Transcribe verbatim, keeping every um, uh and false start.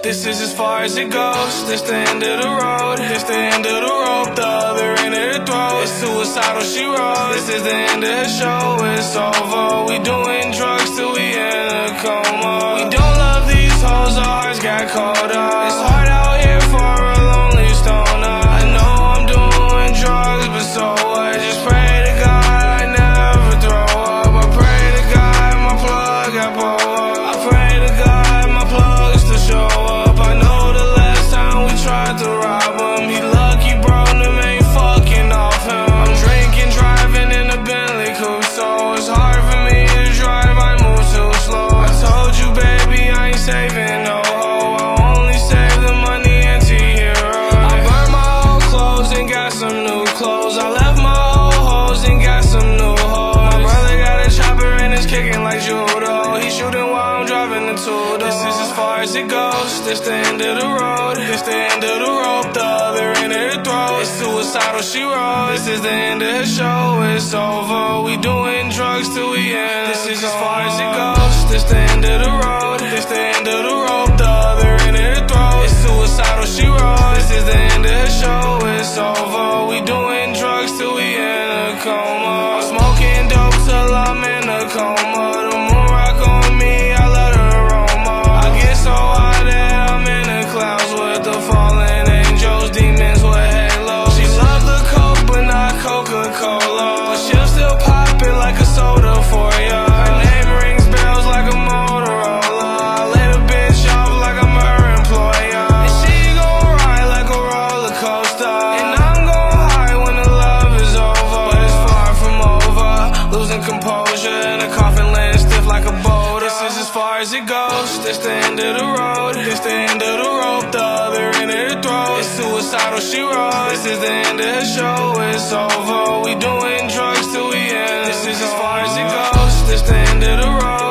This is as far as it goes. This the end of the road. This the end of the rope. The other end of the throat. It's suicidal, she wrote. This is the end of the show. It's over. We doing drugs till we in a coma. We don't love these hoes. Our hearts got colder. It's hard out here for a lonely stoner. I know I'm doing drugs, but so what? Just pray to God I never throw up. I pray to God my plug got pulled up. I pray to God my plug still show up. I know the last time we tried to rob him, he lucky bro, them ain't fucking off him. I'm drinking, driving in a Bentley coupe, so it's hard for me to drive, I move too slow. I told you baby I ain't saving no hoe, I only save the money anti-hero. I burned my old clothes and got some new clothes. I left my old hoes and got some new hoes. My brother got a chopper and it's kicking like judo. He shooting while I'm driving the two. This is as far as it goes. This the end of the road. This the end of the rope. The other end of the throat. It's suicidal, she wrote. This is the end of the show. It's over. We doing drugs till we end. This is as far as it goes. This the end of the road. This the end of the rope. The other end of the throat. It's suicidal, she wrote. This is the end of the show. It's over. We doing drugs till we in a coma. I'm smoking dope till I'm in a coma. The moon rock on me, I love the aroma. I get so high that I'm in the clouds with the fallen angels, demons with halos. She love the coke but not Coca-Cola, but she'll still pop it like a soda for ya. Her name rings bells like a Motorola. I let a bitch off like I'm her employer, and she gon' ride like a roller coaster, and I'm gon' high when the love is over. But it's far from over, losing composure in a coffin laying stiff like a boulder. This is as far as it goes. This the end of the road. This the end of the rope. The other end of the throat. It's suicidal, she wrote. This is the end of the show. It's over. We doing drugs till we end. This is as far as it goes. This the end of the road.